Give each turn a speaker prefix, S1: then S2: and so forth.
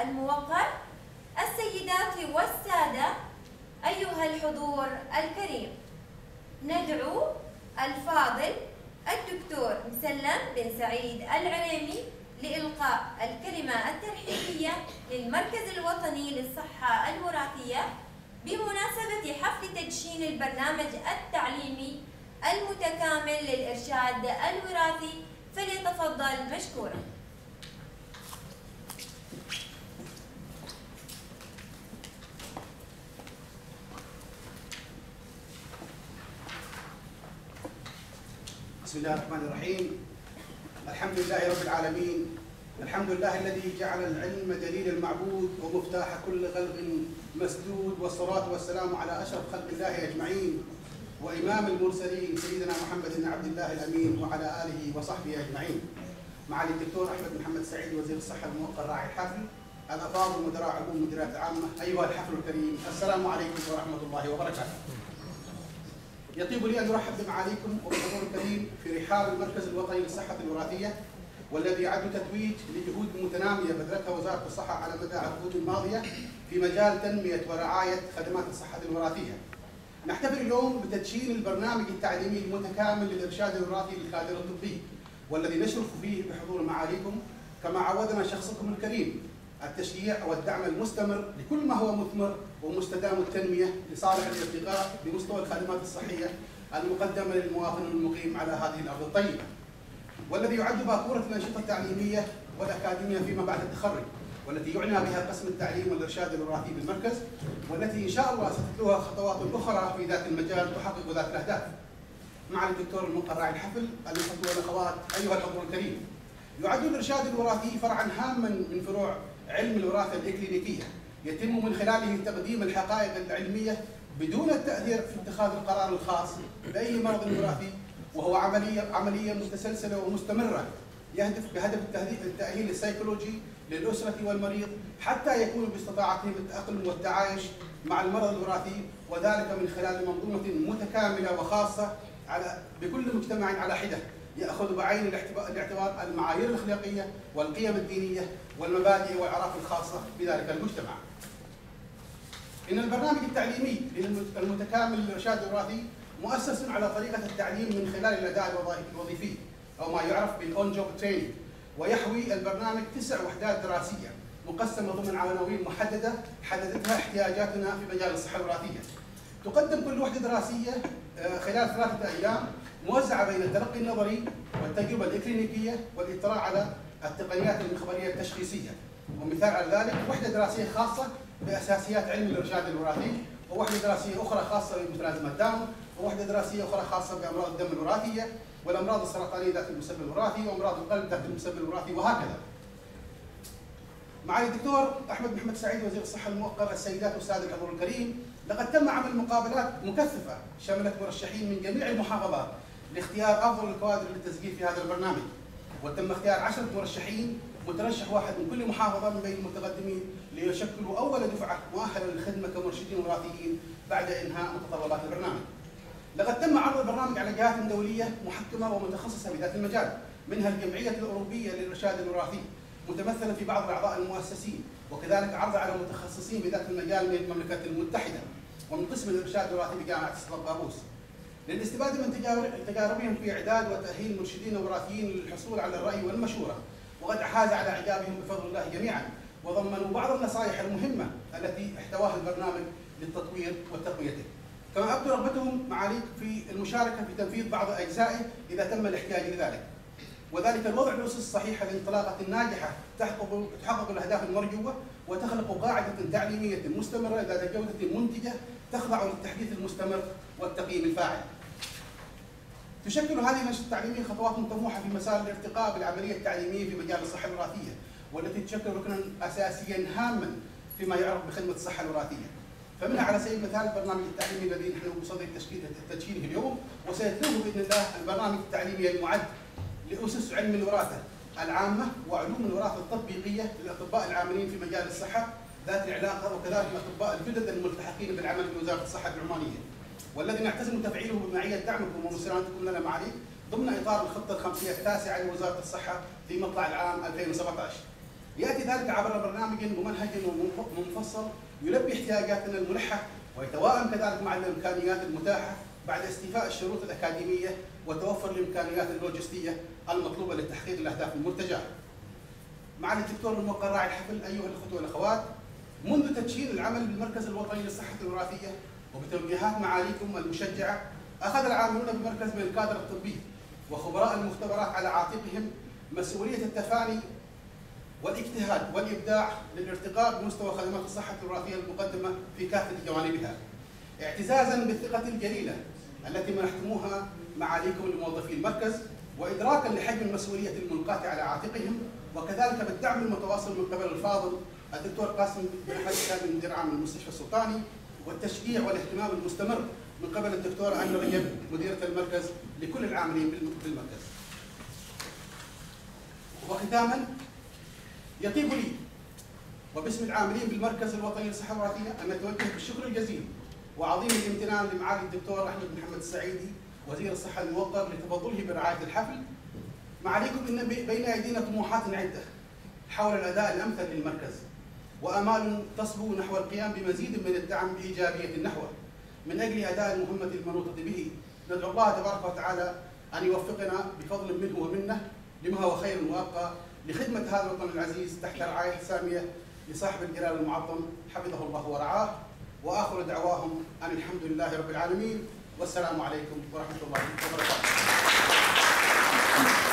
S1: الموقر. السيدات والسادة، أيها الحضور الكريم، ندعو الفاضل الدكتور مسلم بن سعيد العريمي لإلقاء الكلمة الترحيبية للمركز الوطني للصحة الوراثية بمناسبة حفل تدشين البرنامج التعليمي المتكامل للإرشاد الوراثي، فليتفضل مشكورا.
S2: بسم الله الرحمن الرحيم. الحمد لله رب العالمين، الحمد لله الذي جعل العلم دليل المعبود ومفتاح كل قلب مسدود، والصلاة والسلام على أشرف خلق الله أجمعين وإمام المرسلين سيدنا محمد بن عبد الله الأمين وعلى آله وصحبه أجمعين. معالي الدكتور أحمد محمد سعيد وزير الصحة الموقر راعي الحفل، الأفاضل مدراء عموم المديريات العامة، أيها الحفل الكريم، السلام عليكم ورحمة الله وبركاته. يطيب لي أن أرحب بمعاليكم وبالحضور الكريم في رحاب المركز الوطني للصحة الوراثية، والذي يعد تتويج لجهود متنامية بذلتها وزارة الصحة على مدى العقود الماضية في مجال تنمية ورعاية خدمات الصحة الوراثية. نحتفل اليوم بتدشين البرنامج التعليمي المتكامل للإرشاد الوراثي للكادر الطبي، والذي نشرف فيه بحضور معاليكم كما عودنا شخصكم الكريم التشجيع والدعم المستمر لكل ما هو مثمر ومستدام التنمية لصالح الارتقاء بمستوى الخدمات الصحية المقدمة للمواطن المقيم على هذه الأرض الطيبة، والذي يعد باكورة الأنشطة التعليمية والأكاديمية فيما بعد التخرج، والتي يعنى بها قسم التعليم والإرشاد الوراثي بالمركز، والتي إن شاء الله ستتلوها خطوات أخرى في ذات المجال تحقق ذات الأهداف. مع الدكتور الموقر راعي الحفل، الأخوة والأخوات، أيها الحضور الكريم، يعد الإرشاد الوراثي فرعا هاما من فروع علم الوراثة الإكلينيكية، يتم من خلاله تقديم الحقائق العلمية بدون التأثير في اتخاذ القرار الخاص بأي مرض وراثي، وهو عملية متسلسلة ومستمرة يهدف بهدف التأهيل السيكولوجي للأسرة والمريض حتى يكونوا باستطاعتهم التأقلم والتعايش مع المرض الوراثي، وذلك من خلال منظومة متكاملة وخاصة بكل مجتمع على حدة، يأخذ بعين الاعتبار المعايير الأخلاقية والقيم الدينية والمبادئ والأعراف الخاصة بذلك المجتمع. إن البرنامج التعليمي المتكامل للإرشاد الوراثي مؤسس على طريقة التعليم من خلال الأداء الوظيفي أو ما يعرف بالأون جوب تريننج، ويحوي البرنامج 9 وحدات دراسية مقسمة ضمن عناوين محددة حددتها احتياجاتنا في مجال الصحة الوراثية. تقدم كل وحدة دراسية خلال 3 أيام موزعة بين التلقي النظري والتجربة الإكلينيكية والاطلاع على التقنيات المخبرية التشخيصية. ومثال على ذلك وحدة دراسية خاصة بأساسيات علم الإرشاد الوراثي، ووحدة دراسية أخرى خاصة بمتلازمة داون، ووحدة دراسية أخرى خاصة بأمراض الدم الوراثية والأمراض السرطانية ذات المسبب الوراثي وأمراض القلب ذات المسبب الوراثي، وهكذا. معالي الدكتور أحمد محمد سعيد وزير الصحة الموقر، السيدات والسادة الحضور الكريم، لقد تم عمل مقابلات مكثفة شملت مرشحين من جميع المحافظات لاختيار أفضل الكوادر للتسجيل في هذا البرنامج، وتم اختيار 10 مرشحين، مترشح واحد من كل محافظة من بين المتقدمين، ليشكلوا أول دفعة مؤهلة للخدمة كمرشدين وراثيين بعد إنهاء متطلبات البرنامج. لقد تم عرض البرنامج على جهات دولية محكمة ومتخصصة بذات المجال، منها الجمعية الأوروبية للإرشاد الوراثي متمثلا في بعض الأعضاء المؤسسين، وكذلك عرض على متخصصين بذات المجال من المملكة المتحدة ومن قسم الإرشاد الوراثي بجامعة طرابلس، للاستفادة من تجاربهم في إعداد وتأهيل مرشدين وراثيين للحصول على الرأي والمشورة، وقد حاز على إعجابهم بفضل الله جميعا، وضمنوا بعض النصائح المهمة التي احتواها البرنامج للتطوير وتقويته. كما أبدوا رغبتهم معاليك في المشاركة في تنفيذ بعض أجزائه إذا تم الاحتياج لذلك، وذلك الوضع الأسس الصحيحة لانطلاقة ناجحة تحقق الأهداف المرجوة وتخلق قاعدة تعليمية مستمرة ذات جودة منتجة تخضع للتحديث المستمر والتقييم الفاعل. تشكل هذه النشرة التعليمية خطوات طموحة في مسار الارتقاء بالعملية التعليمية في مجال الصحة الوراثية، والتي تشكل ركنا أساسيا هاما فيما يعرف بخدمة الصحة الوراثية. فمنها على سبيل المثال البرنامج التعليمي الذي نحن بصدد تدشينه اليوم، وسيتلوه بإذن الله البرنامج التعليمي المعد لأسس علم الوراثة العامة وعلوم الوراثة التطبيقية للأطباء العاملين في مجال الصحة ذات العلاقة، وكذلك الأطباء الجدد الملتحقين بالعمل في وزارة الصحة العمانية، والذي نعتزم تفعيله بمعية دعمكم ومساندتكم لنا معاليك ضمن إطار الخطة الخمسية التاسعة لوزارة الصحة في مطلع العام 2017. يأتي ذلك عبر برنامج ممنهج ومفصل يلبي احتياجاتنا الملحة ويتوائم كذلك مع الإمكانيات المتاحة بعد استيفاء الشروط الأكاديمية وتوفر الإمكانيات اللوجستية المطلوبة لتحقيق الأهداف المرتجاة. معالي الدكتور الموقر راعي الحفل، أيها الأخوة والأخوات، منذ تدشين العمل بالمركز الوطني للصحة الوراثية وبتوجيهات معاليكم المشجعة، أخذ العاملون بمركز من الكادر الطبي وخبراء المختبرات على عاتقهم مسؤولية التفاني والاجتهاد والإبداع للارتقاء بمستوى خدمات الصحة الوراثية المقدمة في كافة جوانبها، اعتزازا بالثقة الجليلة التي منحتموها معاليكم لموظفي المركز، وإدراكا لحجم المسؤولية الملقاة على عاتقهم، وكذلك بالدعم المتواصل من قبل الفاضل الدكتور قاسم بن أحمد الكاظمي مدير عام المستشفى السلطاني، والتشجيع والاهتمام المستمر من قبل الدكتورة أنور رجب مديرة المركز لكل العاملين بالمركز. وختاما يطيب لي وباسم العاملين بالمركز الوطني للصحة الوراثية أن نتوجه بالشكر الجزيل وعظيم الامتنان لمعالي الدكتور أحمد محمد السعيدي وزير الصحة الموقر لتفضله برعاية الحفل. معاليكم إن بين أيدينا طموحات عدة حول الأداء الأمثل للمركز، وآمال تصبو نحو القيام بمزيد من الدعم بإيجابية نحوه من أجل أداء المهمة المنوطة به. ندعو الله تبارك وتعالى أن يوفقنا بفضل منه ومنه لما هو خير وأبقى لخدمة هذا الوطن العزيز تحت رعاية سامية لصاحب الجلال المعظم حفظه الله ورعاه، وآخر دعواهم أن الحمد لله رب العالمين، والسلام عليكم ورحمة الله وبركاته.